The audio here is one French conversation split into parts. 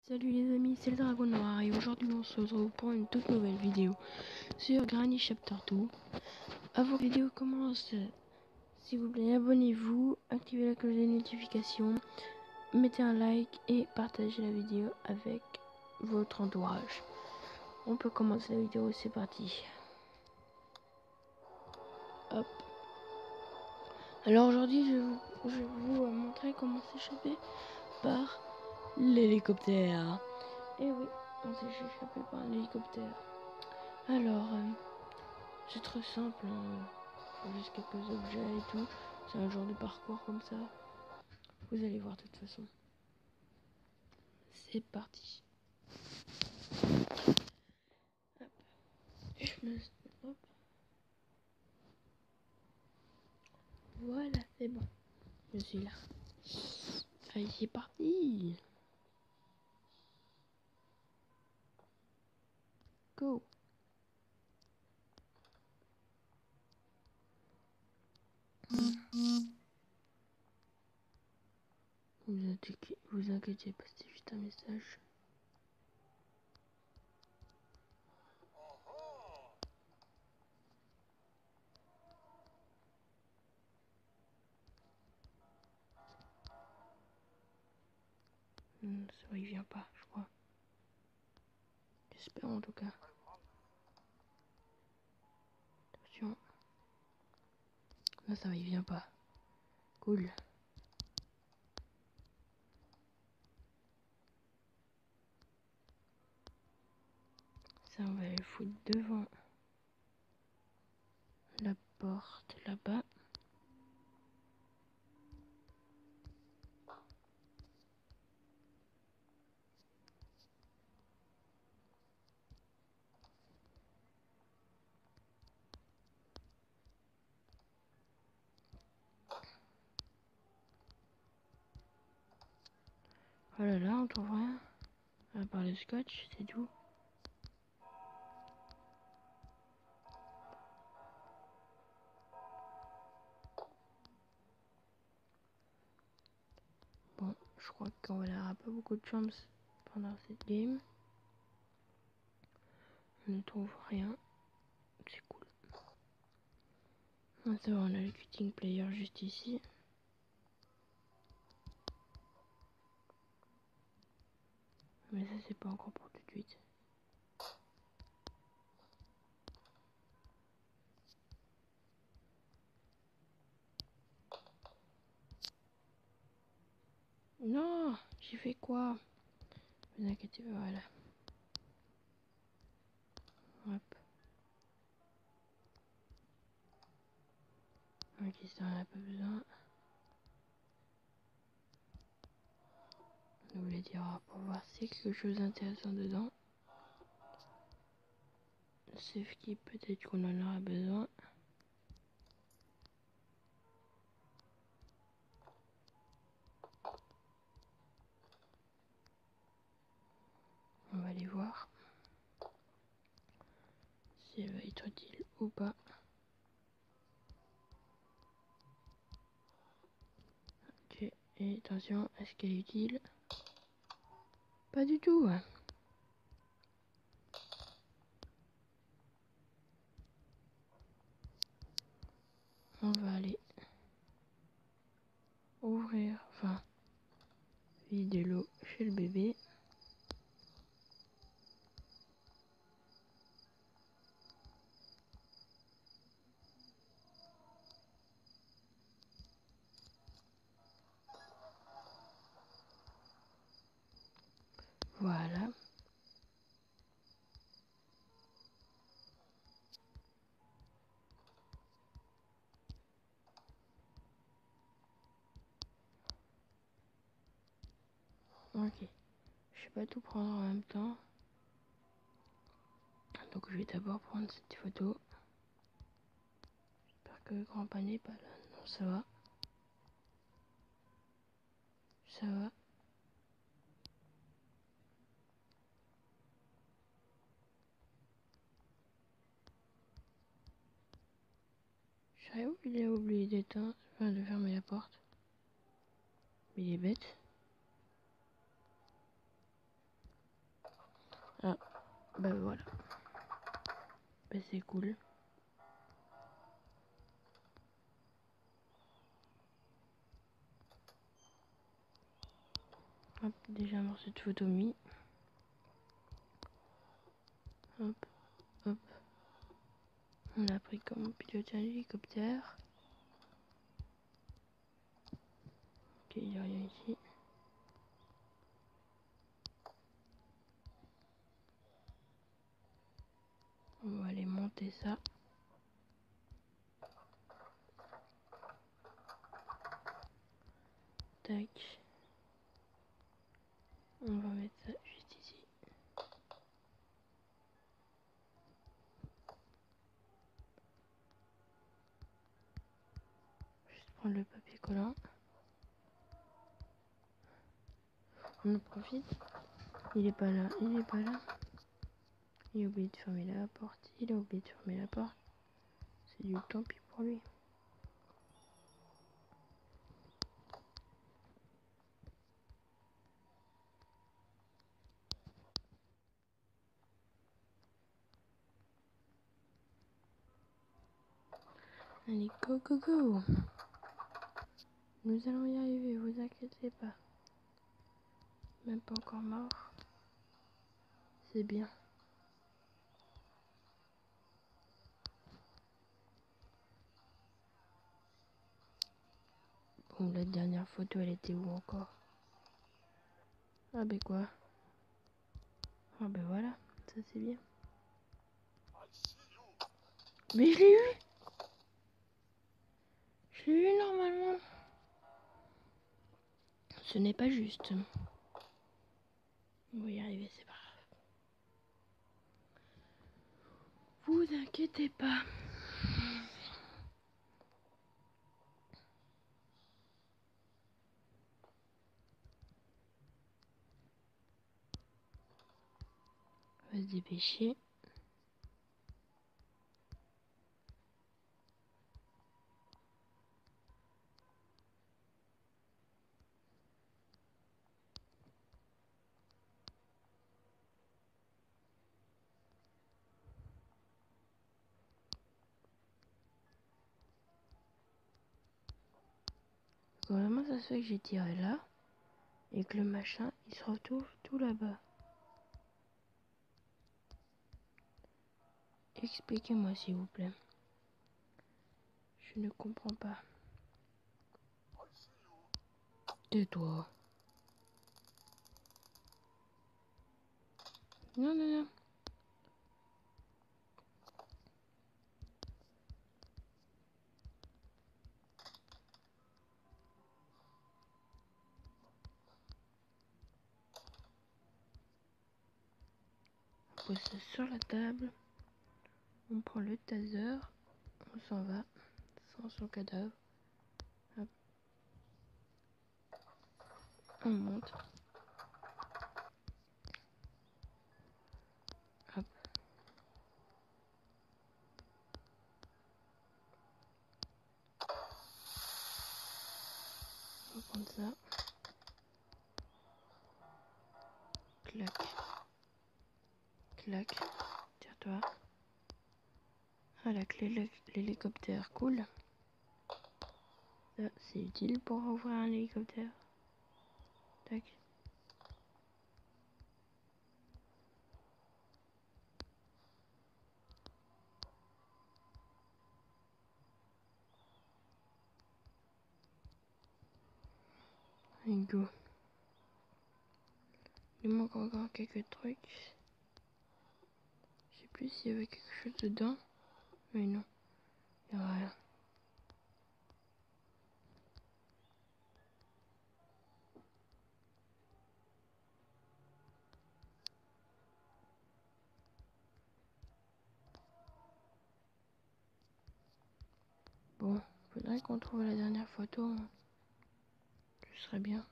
Salut les amis, c'est le Dragon Noir et aujourd'hui on se retrouve pour une toute nouvelle vidéo sur Granny Chapter 2. Avant que la vidéo commence, s'il vous plaît abonnez-vous, activez la cloche des notifications, mettez un like et partagez la vidéo avec votre entourage. On peut commencer la vidéo, c'est parti. Hop. Alors aujourd'hui je vais vous montrer comment s'échapper par l'hélicoptère. Et oui, on s'est échappé par un hélicoptère. Alors, c'est très simple, faut juste quelques objets et tout. C'est un genre de parcours comme ça. Vous allez voir de toute façon. C'est parti. Hop. Hop. Voilà, c'est bon. Je suis là. Allez, c'est parti. Go. Vous inquiétez pas, c'est juste un message. Ça va, il vient pas, je crois. J'espère en tout cas. Attention. Non, ça va, il vient pas. Cool. Ça, on va le foutre devant la porte là-bas. Oh là là, on trouve rien. À part le scotch, c'est tout. Bon, je crois qu'on n'aura pas beaucoup de chance pendant cette game. On ne trouve rien. C'est cool. Ah, ça va, on a le cutting player juste ici. Mais ça, c'est pas encore pour tout de suite. Non, j'ai fait quoi? Ne vous inquiétez pas, voilà. Hop. Ok, ça, on n'a pas besoin. On voulait dire pour voir si quelque chose d'intéressant dedans. Sauf qui peut-être qu'on en aura besoin. On va aller voir si elle va être utile ou pas. Ok, et attention, est-ce qu'elle est utile? Pas du tout. On va aller ouvrir, enfin, vider l'eau chez le bébé. Voilà. Ok. Je vais pas tout prendre en même temps. Donc je vais d'abord prendre cette photo. J'espère que le grand pan n'est pas là. Non, ça va. Ça va. Je sais où il a oublié d'éteindre, enfin de fermer la porte. Mais il est bête. Bah voilà. Bah c'est cool. Hop, déjà un morceau de photo mis. Hop, hop. On a appris comment piloter un hélicoptère. Ok, il n'y a rien ici. On va aller monter ça. Tac. On va mettre ça juste ici. Juste prendre le papier collant. On en profite. Il est pas là, il est pas là. Il a oublié de fermer la porte, il a oublié de fermer la porte. C'est du tant pis pour lui. Allez, go, go, go. Nous allons y arriver, vous inquiétez pas. Même pas encore mort. C'est bien. Bon, la dernière photo, elle était où encore? Ah ben quoi? Ah ben voilà, ça c'est bien. Mais je l'ai eu! Je l'ai eu normalement. Ce n'est pas juste. On va y arriver, c'est pas grave. Vous inquiétez pas. On va se dépêcher. Vraiment, ça se fait que j'ai tiré là et que le machin il se retrouve tout là-bas. Expliquez-moi s'il vous plaît. Je ne comprends pas. Tais-toi. Non, non, non. On pose ça sur la table. On prend le taser. On s'en va. Sans son cadavre. Hop. On monte. Hop. On va prendre ça. Clac. Clac. Tire-toi. Ah, la clé de l'hélicoptère. Cool. Ça, c'est utile pour ouvrir un hélicoptère. Tac. Et go. Il manque encore quelques trucs. Je sais plus s'il y avait quelque chose dedans. Mais non. Il n'y a rien. Bon, faudrait qu'on trouve la dernière photo. Hein. Ce serait bien.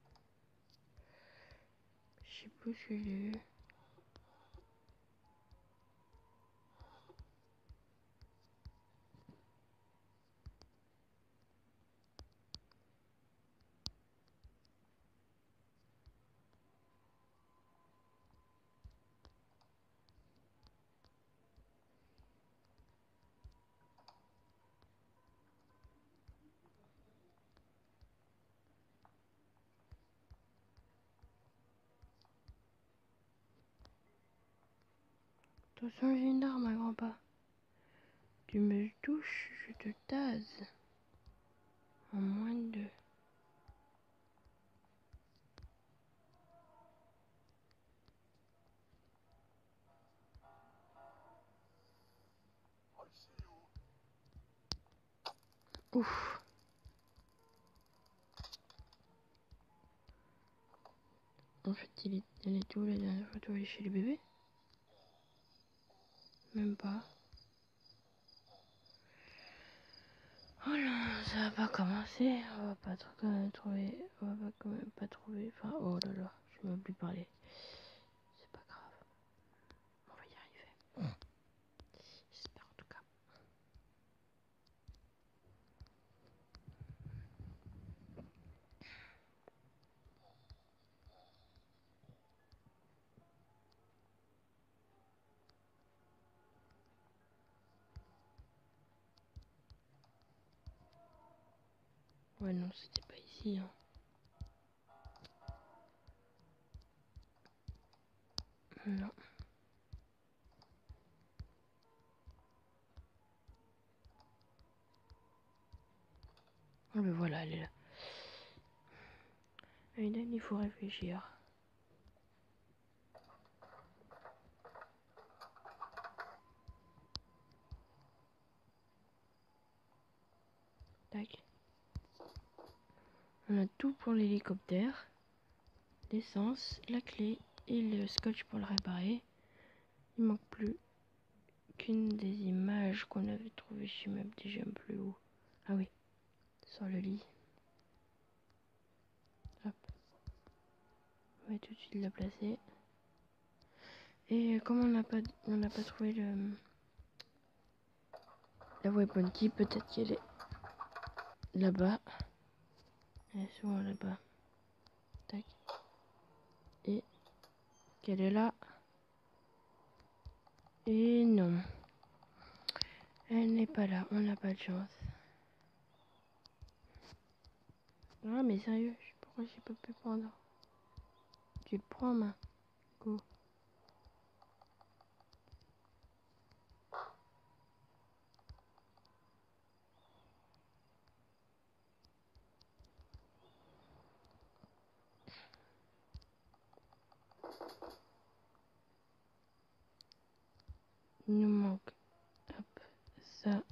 Je sais plus si je l'ai eu. Attention, j'ai une arme, grand-père. Tu me touches, je te tase. En moins de deux. Ouf. En fait, elle est où la dernière photo? Elle est chez les bébés? Même pas. Oh là, ça va pas commencer. On va pas quand même trouver. On va pas quand même pas trouver. Enfin, oh là là, je m'oublie plus parler. C'est pas grave. On va y arriver. J'espère en tout cas. Ouais, non, c'était pas ici. Hein. Non. Oh, mais voilà, elle est là. Aiden, il faut réfléchir. Tac. On a tout pour l'hélicoptère. L'essence, la clé et le scotch pour le réparer. Il manque plus qu'une des images qu'on avait trouvées chez Meuble déjà plus haut. Ah oui, sur le lit. Hop. On va tout de suite la placer. Et comme on n'a pas trouvé la weapon key, peut-être qu'elle est là-bas. Elle est souvent là-bas. Tac. Et qu'elle est là. Et non. Elle n'est pas là. On n'a pas de chance. Ah mais sérieux, pourquoi j'ai pas pu prendre? Tu le prends, ma go. Il nous manque, hop, ça.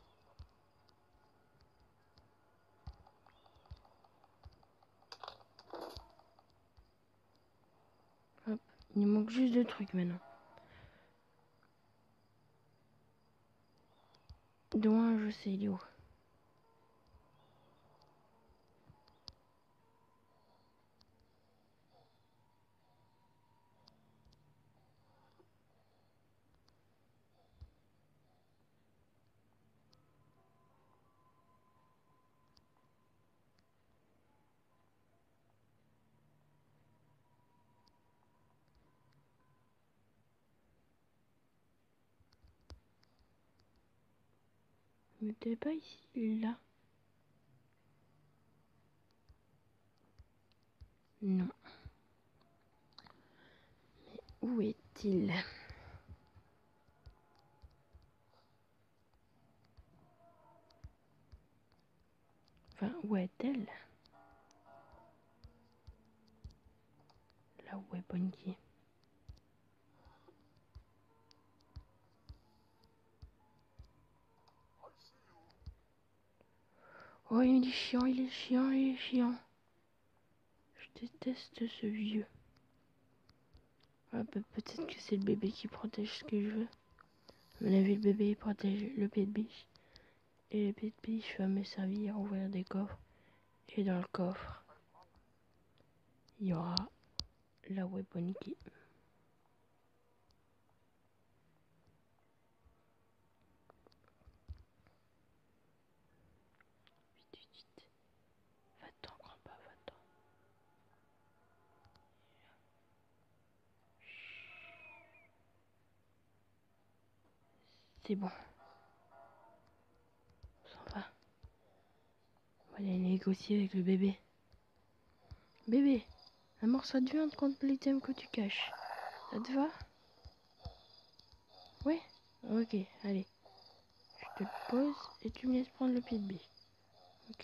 Hop, il nous manque juste deux trucs maintenant. Dont un, je sais, il est où. Mais t'es pas ici, là. Non. Mais où est-il? Enfin, où est-elle? La weapon key. Oh, il est chiant, il est chiant, il est chiant. Je déteste ce vieux. Ah, bah, peut-être que c'est le bébé qui protège ce que je veux. À mon avis, le bébé il protège le pied de biche. Et le pied de biche va me servir à ouvrir des coffres. Et dans le coffre, il y aura la weapon key. Vite, vite, vite. Va-t'en, grand-père, va-t'en. C'est bon. On s'en va. On va aller négocier avec le bébé. Bébé, un morceau de viande contre l'item que tu caches. Ça te va? Ouais. Ok, allez. Je te le pose et tu me laisses prendre le pied de biche. Ok.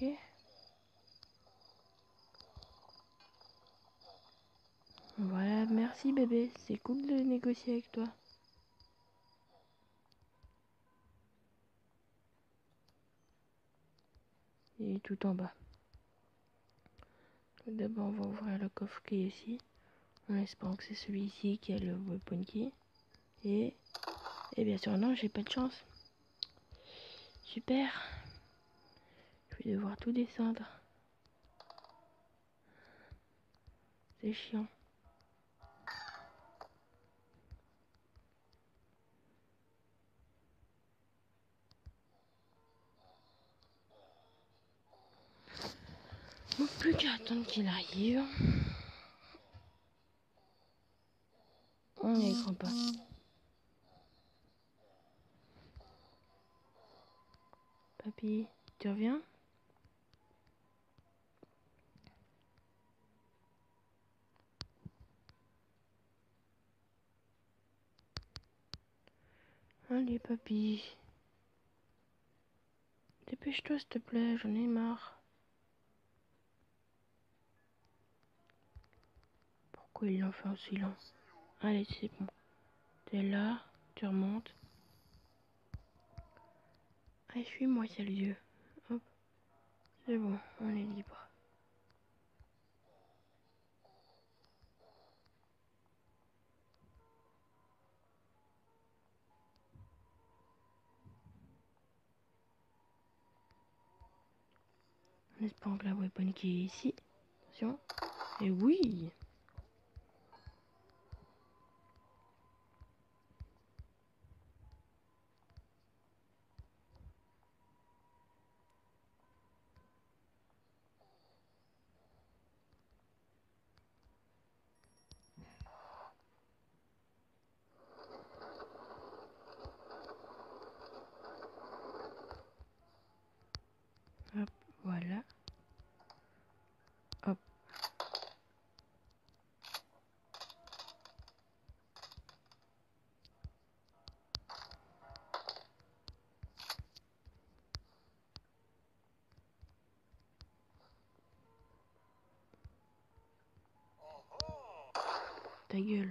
Voilà, merci bébé. C'est cool de négocier avec toi. Il est tout en bas. D'abord, on va ouvrir le coffre qui est ici. En espérant que c'est celui-ci qui a le weapon key. Et bien sûr, non, j'ai pas de chance. Super. Je vais devoir tout descendre. C'est chiant. Donc plus qu'à attendre qu'il arrive. On n'y croit pas. Papy, tu reviens? Allez papy. Dépêche-toi s'il te plaît, j'en ai marre. Pourquoi il l'en fait en silence? Allez, c'est bon. T'es là, tu remontes. Allez, suis-moi, sale Dieu. Hop, c'est bon, on est libre. En espérant que la weapon qui est ici. Attention. Et oui! Hop, voilà. Hop. Ta gueule.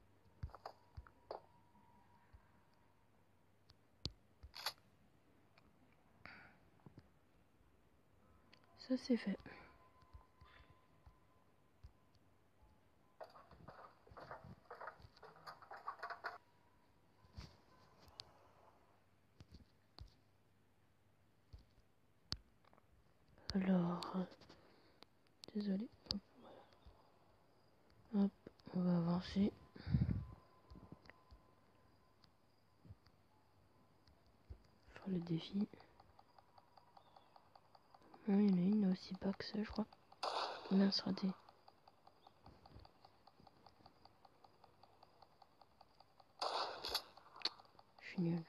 Ça c'est fait. Alors, désolé. Hop, voilà. Hop, on va avancer. Faire le défi. Non, il y en a une aussi pas que ça, je crois. Mince raté. Je suis nul.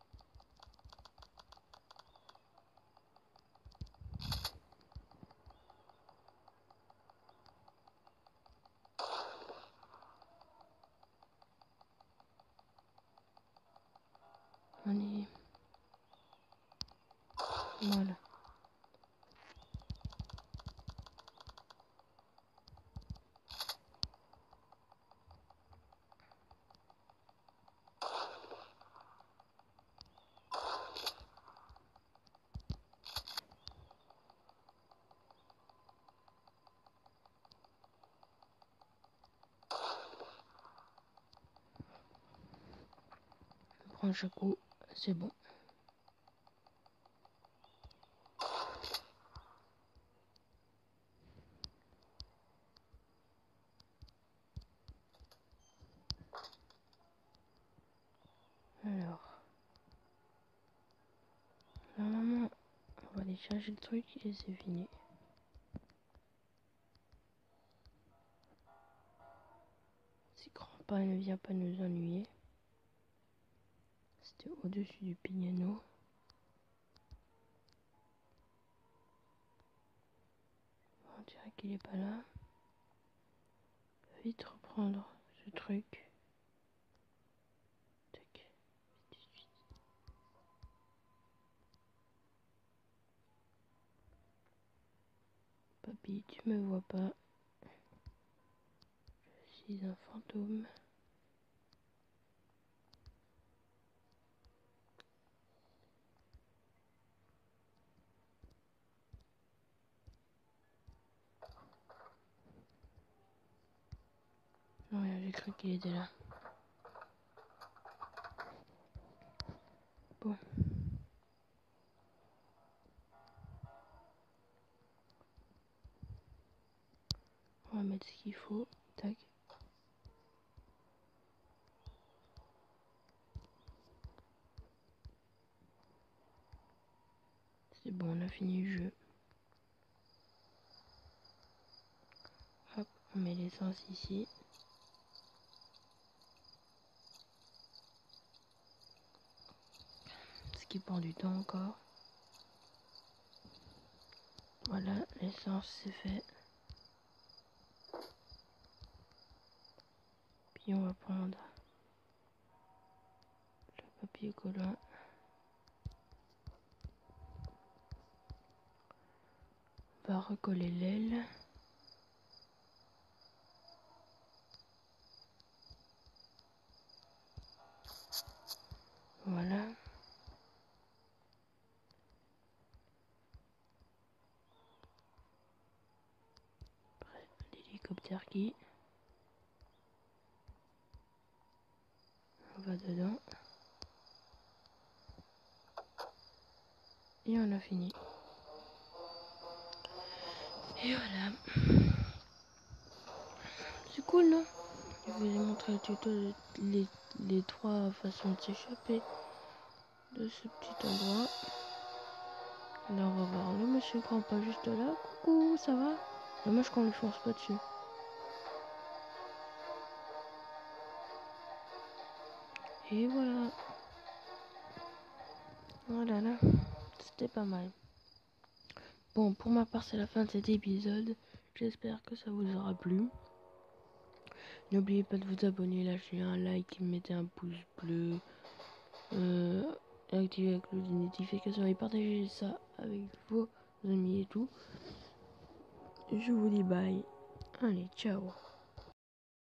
Allez. Voilà. On prend chaque coup. C'est bon. Alors. Normalement, on va aller chercher le truc et c'est fini. Si grand pas ne vient pas nous ennuyer. C'était au-dessus du piano. On dirait qu'il est pas là. Vite reprendre ce truc. Tac. pis, tu me vois pas. Je suis un fantôme. Non, j'ai cru qu'il était là. Bon. On va mettre ce qu'il faut. Tac. C'est bon, on a fini le jeu. Hop, on met l'essence ici. Ce qui prend du temps encore. Voilà, l'essence c'est fait. Puis on va prendre le papier collant. On va recoller l'aile. Voilà. Après, l'hélicoptère qui... On va dedans. Et on a fini. Et voilà. C'est cool, non? Je vais vous montrer le tuto les 3 façons de s'échapper de ce petit endroit. Là, on va voir le monsieur qui pas juste là. Coucou, ça va? Dommage qu'on lui force pas dessus. Et voilà. Voilà, là. C'était pas mal. Bon, pour ma part, c'est la fin de cet épisode. J'espère que ça vous aura plu. N'oubliez pas de vous abonner, lâcher un like, mettez un pouce bleu, activez la cloche de notification et partagez ça avec vos amis et tout. Je vous dis bye. Allez, ciao.